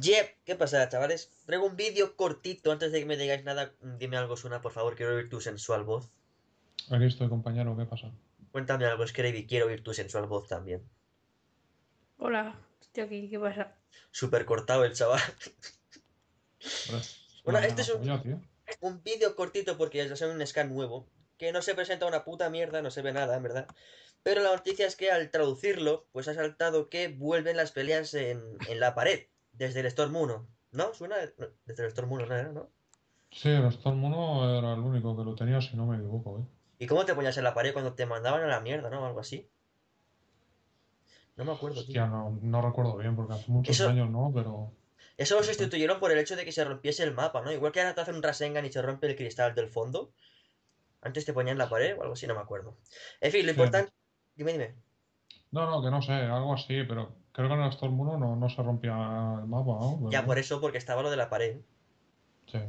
Yep, ¿qué pasa, chavales? Traigo un vídeo cortito antes de que me digáis nada. Dime algo, Suna, por favor, quiero oír tu sensual voz. Aquí estoy, compañero, ¿qué pasa? Cuéntame algo, Scrappy, quiero oír tu sensual voz también. Hola, estoy aquí, ¿qué pasa? Súper cortado el chaval. Hombre, es Bueno, una este es mega polla, tío. un vídeo cortito porque es un scan nuevo, que no se presenta una puta mierda, no se ve nada, en verdad. Pero la noticia es que al traducirlo, pues ha saltado que vuelven las peleas en la pared, desde el Storm 1. ¿No? ¿Suena? Desde el Storm 1, no era, ¿no? Sí, el Storm 1 era el único que lo tenía, si no me equivoco, ¿eh? ¿Y cómo te ponías en la pared cuando te mandaban a la mierda, no? Algo así. No me acuerdo, tío. Hostia, no recuerdo bien porque hace muchos Eso, años, ¿no? Pero eso lo no sé. sustituyeron por el hecho de que se rompiese el mapa, ¿no? Igual que ahora te hacen un Rasengan y se rompe el cristal del fondo. Antes te ponían en la pared o algo así, no me acuerdo. En fin, lo Sí, importante... Dime, dime. no, que no sé, algo así, pero creo que en el Storm 1 no se rompía el mapa, ¿no? Pero Ya por bueno, eso, porque estaba lo de la pared. sí,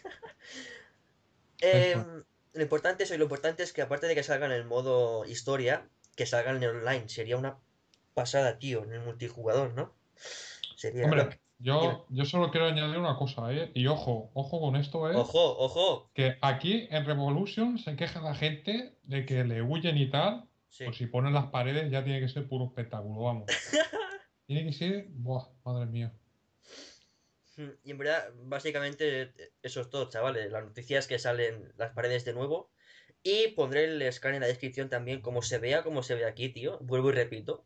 eso es. Lo importante es, y lo importante es que aparte de que salga en el modo historia, que salga en el online. Sería una pasada, tío, en el multijugador, ¿no? Sería lo que... Hombre, Dime. yo solo quiero añadir una cosa, ¿eh? Y ojo con esto, ¿eh? Ojo, ojo. Que aquí en Revolution se queja la gente de que le huyen y tal. Pues Sí. si ponen las paredes ya tiene que ser puro espectáculo, vamos. Tiene que ser. Buah, madre mía. Y en verdad, básicamente, eso es todo, chavales. La noticia es que salen las paredes de nuevo. Y pondré el scan en la descripción también, como se ve aquí, tío. Vuelvo y repito.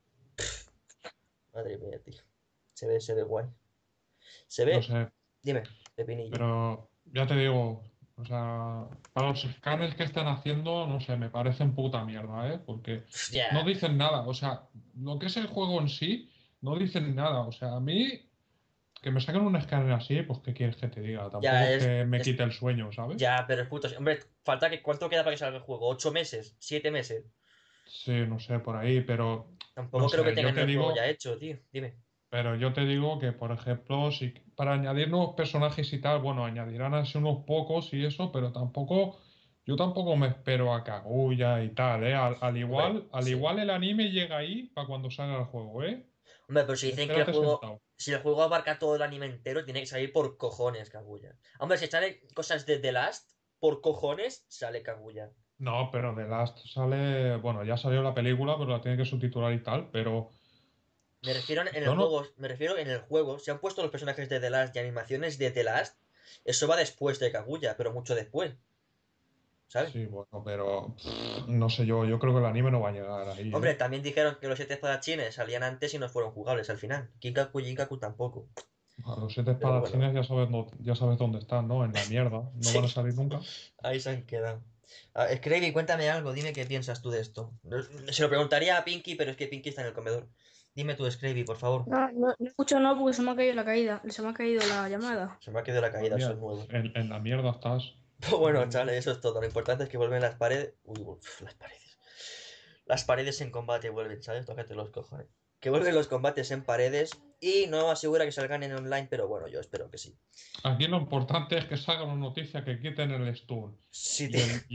Madre mía, tío. Se ve guay. Se No ve. sé, Dime, Pepinillo. pero ya te digo, o sea, para los escáneres que están haciendo, no sé, me parecen puta mierda, ¿eh? Porque no Ya, dicen nada, o sea, lo que es el juego en sí, no dicen nada. O sea, a mí, que me saquen un escáner así, pues ¿qué quieres que te diga? ya Tampoco es que me quite el sueño, ¿sabes? ya, pero es puto. Hombre, falta que. ¿Cuánto queda para que salga el juego? ¿8 meses? ¿7 meses? Sí, no sé, por ahí, pero no Tampoco creo que sé, tengan el juego ya hecho, tío. Dime. yo te digo que, por ejemplo, si para añadir nuevos personajes y tal, bueno, añadirán así unos pocos y eso, pero tampoco, yo tampoco me espero a Kaguya y tal, ¿eh? Hombre, Al sí. igual el anime llega ahí para cuando salga el juego, ¿eh? Hombre, pero si dicen que el Espérate juego. sentado. Si el juego abarca todo el anime entero, tiene que salir por cojones, Kaguya. Hombre, si sale cosas de The Last, por cojones, sale Kaguya. No, pero The Last sale, bueno, ya salió la película, pero la tiene que subtitular y tal, pero Me refiero en el yo no. juego. Me refiero en el juego. Si han puesto los personajes de The Last y animaciones de The Last, eso va después de Kaguya, pero mucho después. ¿Sabes? Sí, bueno, pero no sé yo creo que el anime no va a llegar ahí, Hombre, ¿eh? también dijeron que los 7 espadachines salían antes y no fueron jugables al final. Kinkaku y Jinkaku tampoco. A los siete Pero bueno, espadachines ya sabes dónde están, ¿no? En la mierda. No van a sí, salir nunca. ahí se han quedado. Scravy, cuéntame algo, dime qué piensas tú de esto. Se lo preguntaría a Pinky, pero es que Pinky está en el comedor. Dime tú, Scravy, por favor. No escucho no porque se me ha caído la caída, se me ha caído la llamada. Se me ha quedado la caída, soy Todavía nuevo. en la mierda estás. Pero bueno, Mm, chavales, eso es todo. Lo importante es que vuelven las paredes. Uy, las paredes. Las paredes en combate vuelven, ¿sabes? Tócate los cojones. Que vuelven los combates en paredes y no asegura que salgan en online, pero bueno, yo espero que sí. Aquí lo importante es que salga una noticia que quiten el stun. Sí,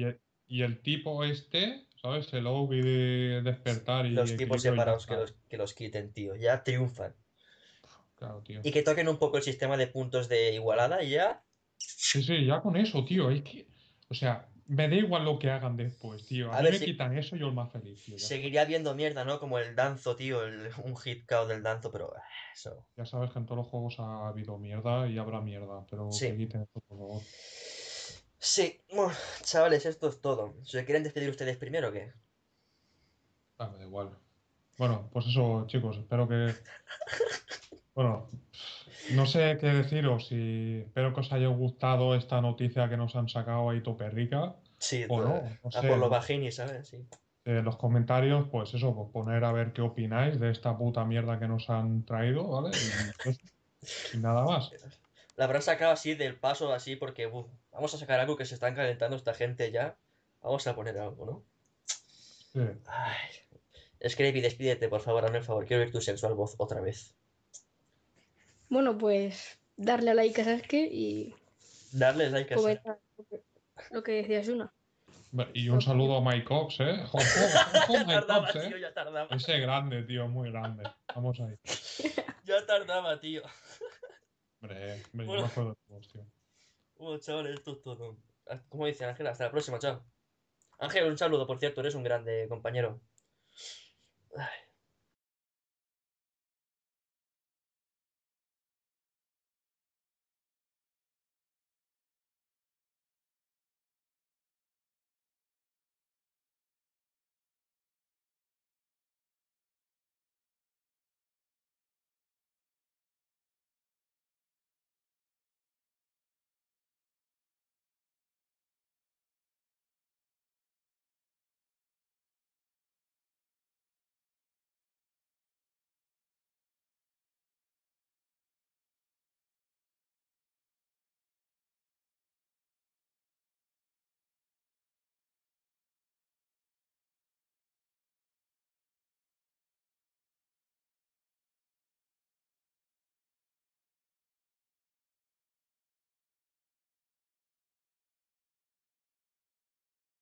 Y el tipo este, ¿sabes? El Obi de despertar y los tipos equilibrio y ya separados está. que los quiten, tío. Ya triunfan. Claro, tío. Y que toquen un poco el sistema de puntos de igualada y ya. Sí, sí, ya con eso, tío. Es que, o sea, me da igual lo que hagan después, tío. A A mí ver me si quitan eso y yo el más feliz, tío. Ya está. seguiría viendo mierda, ¿no? Como el Danzo, tío. Un hit KO del Danzo, pero eso. Ya sabes que en todos los juegos ha habido mierda y habrá mierda, pero que Sí. quiten esto, por favor. Sí. Bueno, chavales, esto es todo. ¿Se quieren despedir ustedes primero o qué? Ah, me da igual. Bueno, pues eso, chicos, espero que. Bueno, no sé qué deciros, si espero que os haya gustado esta noticia que nos han sacado ahí tope rica Sí, o no, no a por sé. los bajini, ¿sabes? Sí. En los comentarios, pues eso, pues poner a ver qué opináis de esta puta mierda que nos han traído, ¿vale? Y eso, sin nada más. La habrán sacado así del paso, así, porque vamos a sacar algo que se están calentando esta gente ya. Vamos a poner algo, ¿no? Sí. Ay. Scrappy, despídete, por favor, hazme el favor. Quiero oír tu sensual voz otra vez. Bueno, pues darle a like a Sasuke y Darle like a esa. comentar lo que decías una. Y un Lo que- saludo a Mike Ops, ¿eh? ¡Ojo, ojo, Ya Mike Ops, tardaba, tío, ¿eh? ya tardaba. Ese grande, tío, muy grande. Vamos ahí. Ya tardaba, tío. Hombre, yo me Bueno, acuerdo de todos, tío. bueno, chavales, esto es todo. Como dice Ángel, hasta la próxima, chao. Ángel, un saludo, por cierto, eres un grande compañero. Ay.